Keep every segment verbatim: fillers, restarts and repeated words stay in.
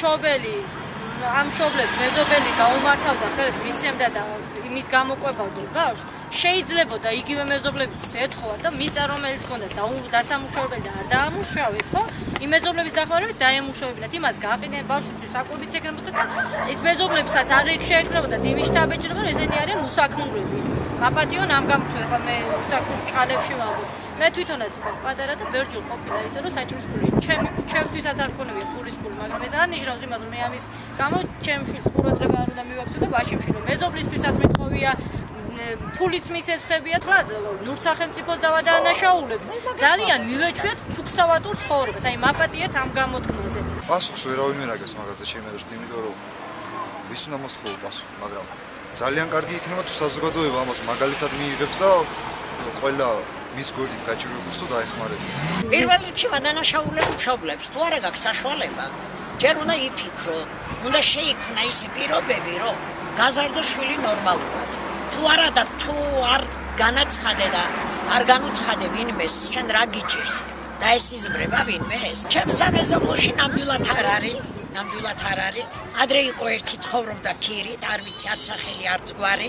მშობელი ამ მშობლებს მეზობელი გაუმართავდა ხელს მისცემდა და იმით გამოყვებავდა ბავშვს, შეიძლებოდა იგივე მეზობლებისთვის ეთხოვა და მიწა რომელიც ჰქონდა დასამუშავებელი და არ დაამუშავეს, ხო? იმ მეზობლების დახმარებით დაემუშავებინათ, იმას გააყენებინათ ბავშვისთვის საკვებიც ეკნებოდა და ის მეზობლებსაც არ შეეკნებოდა იმის შთაბეჭდება, რომ ესენი არიან უსაქმურები. გაპატიონ ამ გამთვე ხა მე უსაქმურ ჭალებში ვამბობ. მე თვითონაც ვიყავს პატარა და ბერჯულ ყოფილა ისე რომ საჭმის ფული ჩემი ჩემთვისაც არ ქონებია პურის ფული, მაგრამ ეს არ ნიშნავს იმას რომ მე ამის გამო ჩემს შვილს ყურადღება არ უნდა მივაქცო და ვაშიმში რომ მეზობლისთვისაც მithოვია ფულიც მისესხებიათ რა ნურ სახელმწიფოს დავადანაშაულებთ. ძალიან მივეჩვიათ ფუქსავატურ ცხოვრებას. აი მაპატიეთ ამ გამოთქმაზე. პასუხს ვერავინ ვერ აგებს მაგაზე ჩემი აზრით, იმიტომ რომ ვის უნდა მოსთხოვო პასუხი, მაგრამ ძალიან კარგი იქნება თუ საზოგადოება ამას მაგალითად მიიღებს და ყველა მის გვერდით გაჭირვებას თუ დაეხმარებინა. პირველ რიგში ვადანაშაულებ მშობლებს, თუ არა გაქვს საშუალება, ჯერ უნდა იფიქრო, უნდა შეიქმნა ისე პირობები, რომ გაზარდო შვილი ნორმალურად. თუ არა და თუ არ განაცხადე და არ განუცხადე ვინმეს, შენ რა გიჭირს და ეს იზმრება ვინმეს? ჩემს სამეზობლოში ნამდვილად არ არის, ნამდვილად არ არის. ადრე იყო ერთი ცხოვრობდა ქირით, არ ვიცი არ სახელი არც გვარი.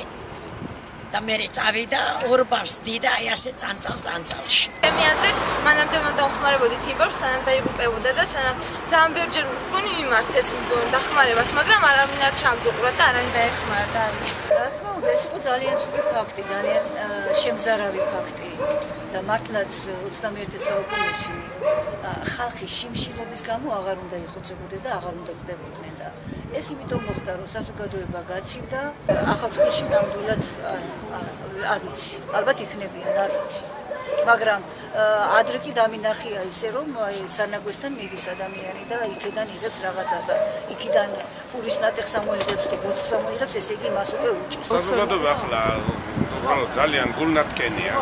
და მე წავიდა ორ ბავშვს დიდა აი ასე წანწალ წანწალში. ჩემი აზრით, მანამდე უნდა დავხმარებოდით იმ ბავშვს, სანამ დაიღუპებოდა და სანამ ძალიან ბევრჯერ მგონი მიმართეს დახმარებას, მაგრამ არავინ არ ჩაგდუყურა და არავინ დაეხმარა და არ ვიცი. რა თქმა უნდა, ეს იყო ძალიან ცუდი ფაქტი, ძალიან შემზარავი ფაქტი და მართლაც ოცდამეერთე საუკუნეში ხალხი შიმშილობის გამო აღარ უნდა იხოცებოდეს და აღარ უნდა კვდებოდნენ და ეს იმიტომ მოხდა, რომ საზოგადოება გაცივდა, ახალციხეში ნამდვილად არ ვიცი, ალბათ იქნებიან, არ ვიცი. მაგრამ ადრე კი დამინახია ისე, რომ სანაგვესთან მიდის ადამიანი და იქიდან იღებს რაღაცას და იქიდან პურის ნატეხს ამოიღებს და ბოთლს ამოიღებს, ესე იგი მას უკვე უჭირს. საზოგადოება ახლა უბრალოდ ძალიან გულნათკენია.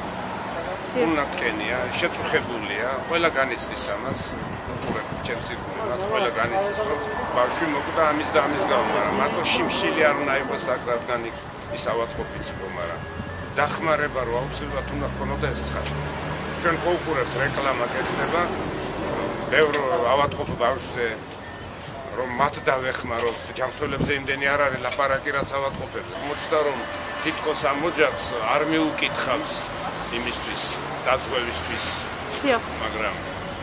გულნათკენია, შეწუხებულია, ყველა განიცდის ამას. ჩემს ირგვლივ ყველა განიცდის, რომ ბავშვი მოკვდა ამის და ამის გამო, მაგრამ მარტო შიმშილი არ უნდა იყოს აქ, რადგან იქ ის ავადმყოფიც იყო, მაგრამ დახმარება რო აუცილებლად უნდა ჰქონოდა ეს ცხადი. ჩვენ ხო უყურებთ რეკლამა კეთდება, ბევრ ავადმყოფ ბავშვზე რომ მათ დავეხმაროთ, ჯანმრთელებზე იმდენი არ არის ლაპარაკი რაც ავადმყოფებზე. მოჩნდა რომ თითქოს ამ ოჯახს არ მიუკითხავს იმისთვის, დაზღვევისთვის. მაგრამ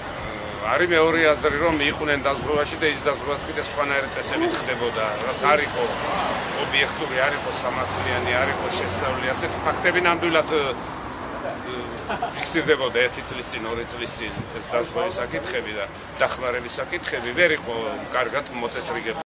არის მეორე აზრი რომ იყვნენ დაზღვევაში და ის დაზღვევაც კიდე სხვანაირი წესებით ხდებოდა, რაც არ იყო ობიექტური, არ იყო სამართლიანი, არ იყო შესწავლილი. ასეთი ფაქტები ნამდვილად ფიქსირდებოდა ერთი წლის წინ, ორი წლის წინ ეს დაზღვევის საკითხები და დახმარების საკითხები ვერ იყო კარგად მოწესრიგებული.